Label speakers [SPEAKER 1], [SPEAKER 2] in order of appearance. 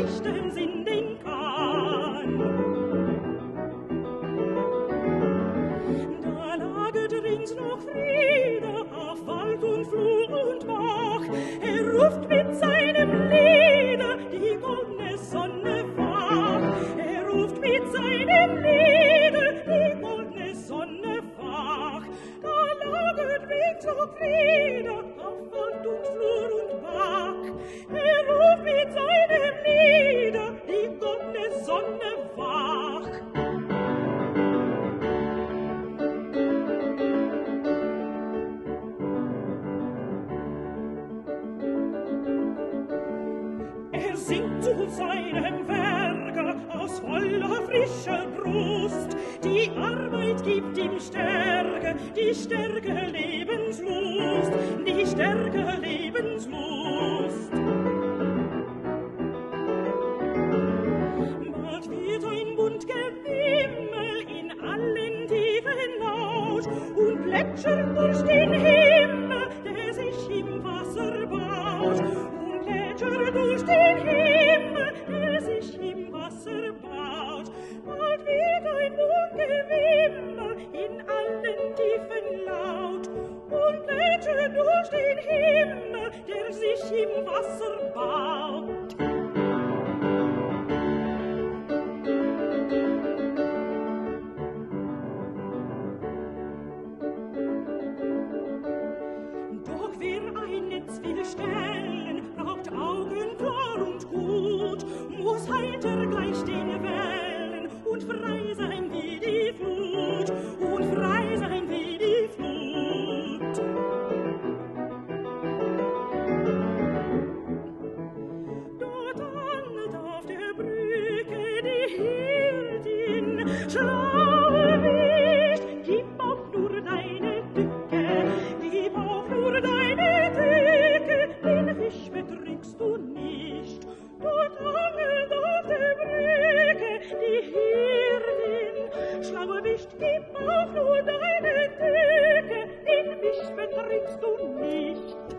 [SPEAKER 1] rechten Sinn den Kahn. Da laget rings noch Friede auf Wald und Flur und Bach. Er ruft mit seinem Liede die goldene Sonne wach. Er ruft mit seinem Liede die goldene Sonne wach. Da laget rings noch Friede auf Wald und Flur und Bach. Er ruft mit seinem Liede die goldene Sonne wach. Er singt zu seinem Werke aus voller frischer Brust. Die Arbeit gibt ihm Stärke, die Stärke Lebenslust, die Stärke Lebenslust. Bald wird ein bunt Gewimmel in allen Tiefen laut und plätschert durch den Himmel, der sich im Wasser baut. Und plätschert durch den Himmel, der sich im Wasser baut. Bald wird ein bunt Gewimmel in allen Tiefen laut und plätschert durch den Himmel, der sich im Wasser baut. Doch wer ein Netz will stellen, braucht Augen klar und gut, muss heiter gleich den Wellen und frei sein wie die Flut, und frei sein wie die Flut. Dort angelt auf der Brücke die Hirdin, schlaue Wicht, gib auch nur deine Tücke, gib auch nur deine Tücke, den Fisch betrügst du nicht. Dort angelt auf der Brücke die Hirdin, schlaue Wicht, gib auch nur deine Tücke, den Fisch betrügst du nicht.